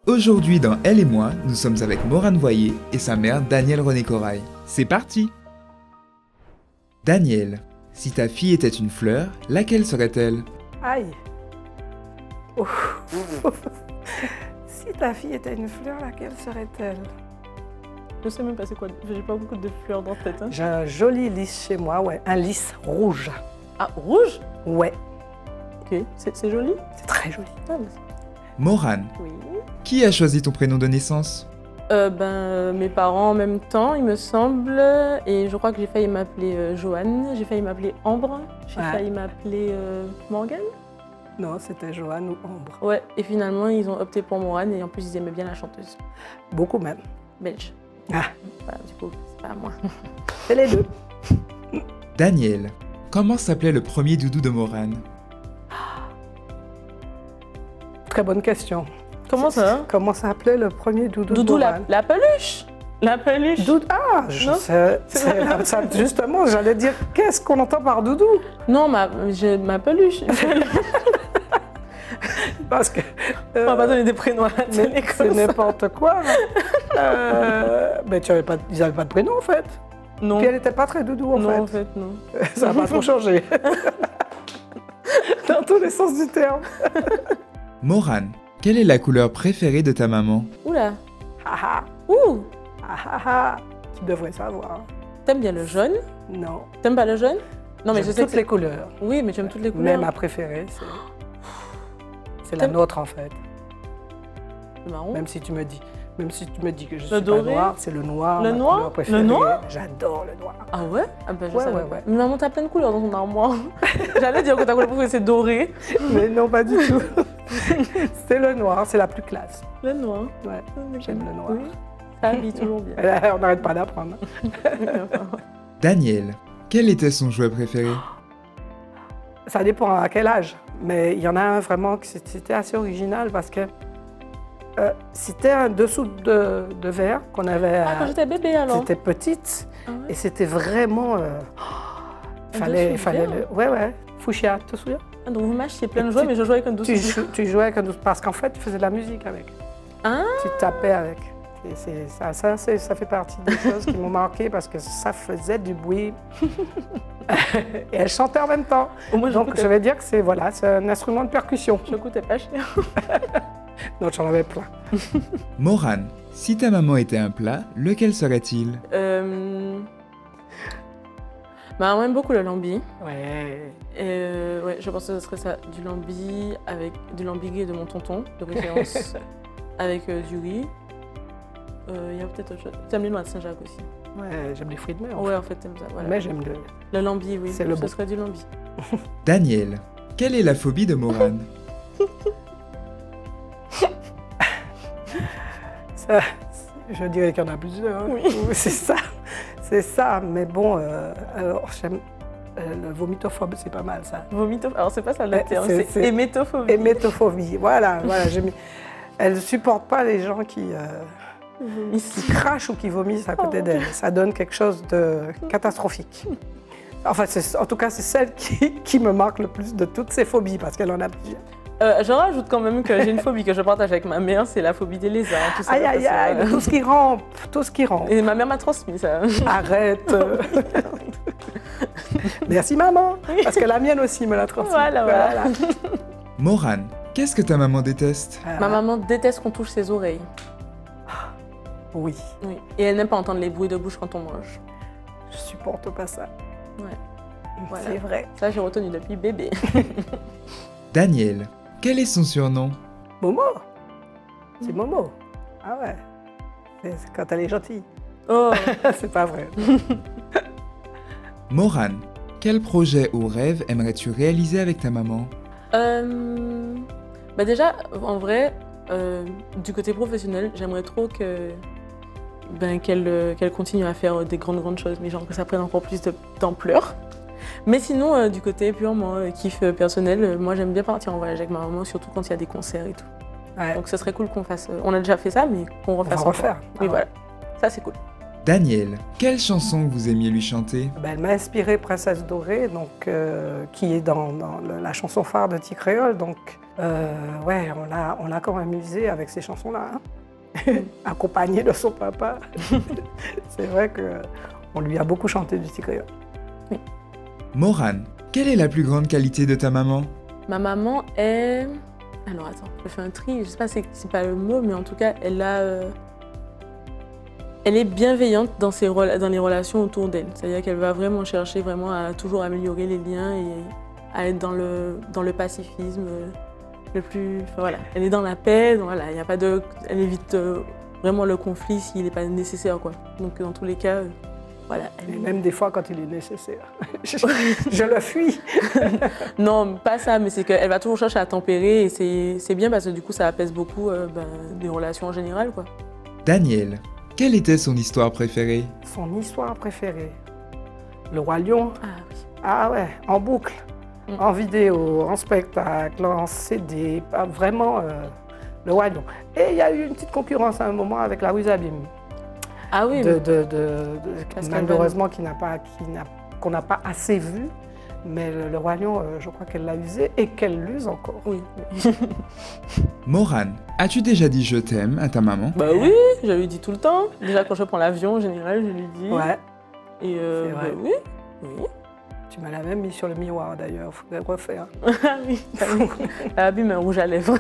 Aujourd'hui dans Elle et moi, nous sommes avec Morane Voyer et sa mère Danielle René Corail. C'est parti! Danielle, si ta fille était une fleur, laquelle serait-elle? Aïe. Ouf. Si ta fille était une fleur, laquelle serait-elle? Je sais même pas c'est quoi, j'ai pas beaucoup de fleurs dans la tête. Hein. J'ai un joli lys chez moi, ouais, un lys rouge. Ah, rouge? Ouais, Ok, c'est joli? c'est très joli. Ah, Morane, oui. qui a choisi ton prénom de naissance? Mes parents en même temps, il me semble, et je crois que j'ai failli m'appeler Joanne, j'ai failli m'appeler Ambre, j'ai Ouais. failli m'appeler Morgane. Non, c'était Joanne ou Ambre. Ouais, et finalement ils ont opté pour Morane, et en plus ils aimaient bien la chanteuse Beaucoup même. belge. Ah, Voilà, du coup, c'est pas à moi. c'est les deux. Danielle, comment s'appelait le premier doudou de Morane? Très bonne question. Comment ça? Comment s'appelait le premier doudou Doudou, de la Morane? peluche. La peluche. Doudou. Ah, je Non. sais. Ça, justement, j'allais dire, qu'est-ce qu'on entend par doudou? Non, ma peluche. Parce que. On va pas donner des prénoms à la télé Mais c'est comme ça. n'importe quoi. Mais ils n'avaient pas de prénom en fait. Non. Puis elle n'était pas très doudou en Non, en fait. fait, non. Ça n'a pas trop changé. Dans tous les sens du terme. Morane, quelle est la couleur préférée de ta maman? Oula. Ah Ouh. ah. Tu devrais savoir. T'aimes bien le jaune? Non. T'aimes pas le jaune? Non, mais je J'aime sais toutes que les couleurs. Oui, mais j'aime toutes les Mais couleurs. ma préférée, c'est la T'aimes- nôtre en fait. Le marron. Même si tu me dis que je Le suis pas doré? noire, c'est le noir. Le ma noir? couleur préférée. Le noir? J'adore le noir. Ah ouais? Ah bah je Ouais, savais ouais, pas. ouais. Mais maman, t'as plein de couleurs dans ton armoire. J'allais dire que ta couleur préférée c'est doré. Mais non, pas du tout. C'est le noir, c'est la plus classe. Le noir. Ouais, j'aime le noir. Oui. Ça habille toujours bien. On n'arrête pas d'apprendre. Danielle, quel était son jouet préféré? Ça dépend à quel âge, mais il y en a un vraiment que c'était assez original parce que c'était un dessous de verre qu'on avait. Ah, quand j'étais bébé alors. C'était petite Ah ouais. et c'était vraiment. dessous de verre? Ouais, fuchsia, tu te souviens? Ah, donc vous m'achetiez plein de jouets, mais je jouais avec un dessous. Tu jouais avec un douce parce qu'en fait, tu faisais de la musique avec. Ah. Tu tapais avec. Et ça fait partie des choses qui m'ont marqué parce que ça faisait du bruit. Et elle chantait en même temps. Au moins, Donc je vais dire que c'est un instrument de percussion. je coûtais pas cher. Donc j'en avais plein. Morane, si ta maman était un plat, lequel serait-il? Bah, on aime beaucoup le lambi. Ouais. Ouais, je pense que ce serait ça, du lambi avec du lambi gay de mon tonton, de préférence, avec du riz. Il y a peut-être autre chose. T'aimes les noix de Saint-Jacques aussi? Ouais, j'aime les fruits de mer. en Ouais, fait. en fait, t'aimes ça. Voilà. Mais j'aime Le lambi, oui. C'est le Ce bon. serait du lambi. Danielle, quelle est la phobie de Morane? ça. Je dirais qu'il y en a plusieurs. Hein. Oui. C'est ça. Mais bon, alors j'aime le vomitophobe, c'est pas mal ça. Vomito. Alors, c'est pas ça le Ouais, terme, c'est- c'est hémétophobie. Hémétophobie. Voilà. J'ai mis. Elle ne supporte pas les gens qui crachent ou qui vomissent à côté Oh. d'elle. Ça donne quelque chose de catastrophique. Enfin, en tout cas, c'est celle qui me marque le plus de toutes ces phobies, parce qu'elle en a plusieurs. Je rajoute quand même que j'ai une phobie que je partage avec ma mère, c'est la phobie des lézards. Tout ça, Aïe, aïe, parce aïe, que, tout ce qui rampe, tout ce qui rampe. Et ma mère m'a transmis ça. Arrête. Merci maman, parce que la mienne aussi me l'a transmis. Voilà. Morane, qu'est-ce que ta maman déteste? Ma maman déteste qu'on touche ses oreilles. Oui, Oui. Et elle n'aime pas entendre les bruits de bouche quand on mange. je supporte pas ça. Ouais. Voilà. C'est vrai. Ça, j'ai retenu depuis bébé. Danielle, quel est son surnom? Momo. C'est Momo. Ah ouais. C'est quand elle est gentille. Oh. C'est pas vrai. Morane, quel projet ou rêve aimerais-tu réaliser avec ta maman? Bah déjà, en vrai, du côté professionnel, j'aimerais trop qu'elle continue à faire des grandes choses, mais genre que ça prenne encore plus d'ampleur. Mais sinon, du côté purement kiff personnel, moi j'aime bien partir en voyage avec ma maman, surtout quand il y a des concerts et tout. Ouais. Donc ce serait cool qu'on fasse. On a déjà fait ça, mais qu'on On refasse va encore. refaire. Oui, Ah ouais. voilà. Ça c'est cool. Daniel, quelle chanson vous aimiez lui chanter? Ben, elle m'a inspiré Princesse Dorée, donc, qui est dans la chanson phare de Ticréole. Donc, ouais, on l'a quand même amusé avec ces chansons-là, hein. Accompagné de son papa. C'est vrai qu'on lui a beaucoup chanté du Ticréole. Oui. Morane, quelle est la plus grande qualité de ta maman? Ma maman est... Alors attends, je fais un tri, je sais pas si c'est pas le mot, mais en tout cas, elle est bienveillante dans les relations autour d'elle. C'est-à-dire qu'elle va vraiment chercher à toujours améliorer les liens et à être dans le pacifisme le plus... Enfin, voilà. Elle est dans la paix, donc voilà, y a pas de... elle évite vraiment le conflit s'il n'est pas nécessaire, quoi. Donc dans tous les cas, voilà. Et même des fois quand il est nécessaire. je le fuis. Non, pas ça, mais c'est qu'elle va toujours chercher à tempérer et c'est bien parce que du coup ça apaise beaucoup les relations en général, quoi. Daniel, quelle était son histoire préférée? Son histoire préférée? Le Roi Lion. Ah oui. Ah ouais, en boucle, en vidéo, en spectacle, en CD, vraiment le Roi Lion. Et il y a eu une petite concurrence à un moment avec la Ruse Abîme. Ah oui. Malheureusement qu'on n'a pas assez vu, mais le Roi Lion, je crois qu'elle l'a usé et qu'elle l'use encore. Oui. Morane, as-tu déjà dit je t'aime à ta maman? Bah oui, je lui dis tout le temps. Déjà quand je prends l'avion en général, je lui dis. Ouais. Et c'est vrai. Bah, oui. Tu m'as la même mis sur le miroir d'ailleurs, il faudrait le refaire. Ah oui, elle a abîmé un rouge à lèvres.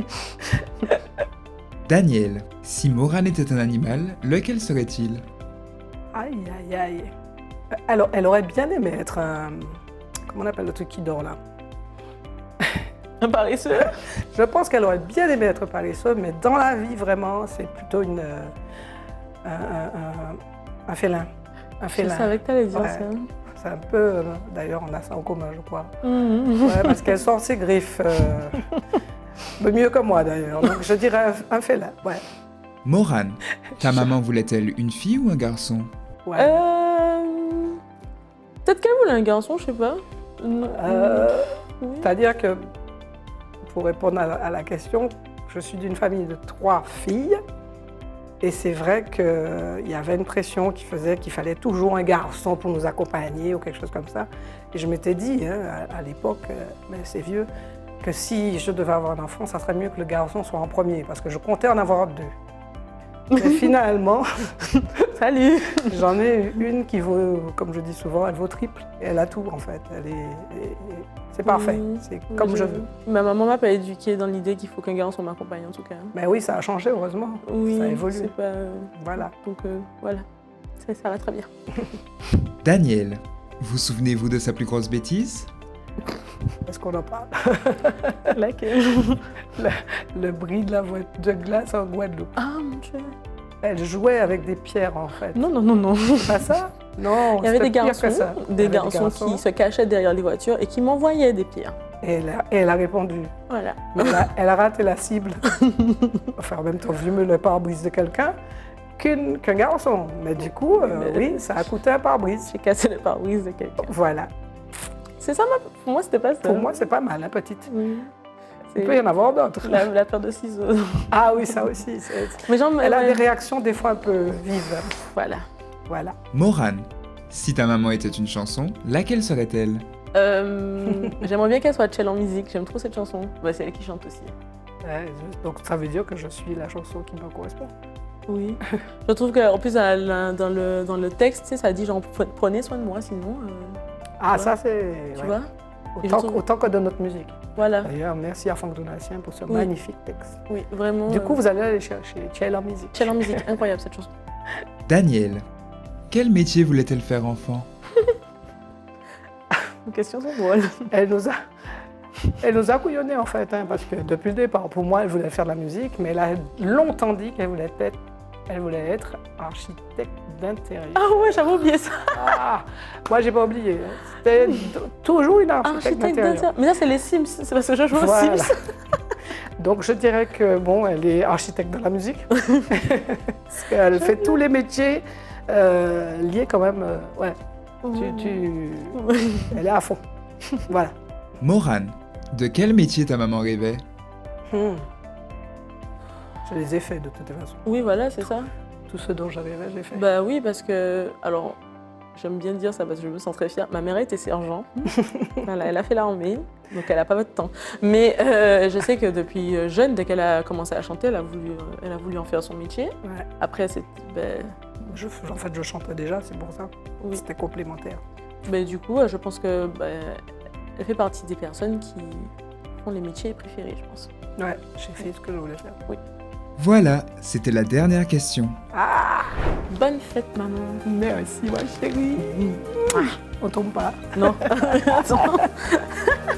Daniel, si Morane était un animal, lequel serait-il? Aïe, aïe, aïe. Alors, elle aurait bien aimé être un... Comment on appelle le truc qui dort là? Un paresseux? Je pense qu'elle aurait bien aimé être paresseux, mais dans la vie, vraiment, c'est plutôt un félin. Un félin. Je savais que t'allais dire ouais. ça. C'est un peu... D'ailleurs, on a ça en commun, je crois. Mmh. Ouais, parce qu'elle sort ses griffes. Mieux que moi, d'ailleurs. Donc, je dirais un félin, ouais. Morane, ta maman voulait-elle une fille ou un garçon? Ouais. Peut-être qu'elle voulait un garçon, je sais pas. Oui. C'est-à-dire que, pour répondre à la question, je suis d'une famille de 3 filles. Et c'est vrai qu'il y avait une pression qui faisait qu'il fallait toujours un garçon pour nous accompagner ou quelque chose comme ça. Et je m'étais dit, hein, à l'époque, mais c'est vieux, que si je devais avoir un enfant, ça serait mieux que le garçon soit en premier, parce que je comptais en avoir 2. Mais finalement, salut, j'en ai une qui vaut, comme je dis souvent, elle vaut triple. Et elle a tout en fait. C'est parfait, c'est comme je veux. Ma maman m'a pas éduquée dans l'idée qu'il faut qu'un garçon m'accompagne en tout cas. Mais oui, ça a changé heureusement. Oui, ça a évolué. C'est pas... Voilà. Donc voilà, ça va très bien. Daniel, vous souvenez-vous de sa plus grosse bêtise? Est-ce qu'on en parle? Laquelle? Le bris de la voiture de glace en Guadeloupe. Ah mon Dieu. Elle jouait avec des pierres en fait. Non. C'est pas ça? Non, il y avait des garçons, des garçons qui se cachaient derrière les voitures et qui m'envoyaient des pierres. Et elle a répondu. Voilà. Mais elle a raté la cible. Enfin, en même temps, vu mieux le pare-brise de quelqu'un qu'un garçon. Mais du coup, oui, ça a coûté un pare-brise. J'ai cassé le pare-brise de quelqu'un. Voilà. C'est ça, pour moi, c'était pas ça. Pour moi, c'est pas mal, la petite. Oui. Il peut y en avoir d'autres. La paire de ciseaux. Ah oui, ça aussi. Mais genre, elle a des réactions des fois un peu vives. Voilà. Morane, si ta maman était une chanson, laquelle serait-elle? J'aimerais bien qu'elle soit Tchèle en musique. J'aime trop cette chanson. Bah, c'est elle qui chante aussi. Ouais, donc ça veut dire que je suis la chanson qui me correspond. Oui. Je trouve qu'en plus, dans le texte, tu sais, ça dit genre prenez soin de moi, sinon. Ah, ça c'est. Tu vois? Autant que de notre musique. Voilà. D'ailleurs, merci à Franck Donatien pour ce magnifique texte. Oui, vraiment. Du coup, vous allez aller chercher Tchèle en musique. Tchèle en musique, incroyable cette chanson. Daniel, quel métier voulait-elle faire enfant? Les questions sont drôles. Elle nous a couillonnés en fait, hein, parce que depuis le départ, pour moi, elle voulait faire de la musique, mais elle a longtemps dit qu'elle voulait être architecte d'intérieur. Ah ouais, j'avais oublié ça. Ah, moi, j'ai pas oublié. C'était toujours une architecte d'intérieur. Mais ça, c'est les Sims. C'est parce que je joue aux Sims. Donc, je dirais que, bon, elle est architecte de la musique. Parce qu'elle fait tous les métiers liés quand même. Ouais. Elle est à fond. Voilà. Morane, de quel métier ta maman rêvait? Je les ai faits de toute façon. Oui, voilà, c'est ça. tout ce dont j'avais rêvé, j'ai fait. Bah oui, parce que, alors, j'aime bien dire ça parce que je me sens très fière. Ma mère était sergent, voilà, elle a fait l'armée, donc elle n'a pas votre temps. Mais je sais que depuis jeune, dès qu'elle a commencé à chanter, elle a voulu en faire son métier. Ouais. Après, c'est, En fait, je chantais déjà, c'est pour ça. oui. C'était complémentaire. Mais du coup, je pense que elle fait partie des personnes qui font les métiers préférés, je pense. Ouais, j'ai fait ce que je voulais faire. Oui. Voilà, c'était la dernière question. Ah, Bonne fête, maman. merci, ma chérie. On tombe pas. Non. Attends.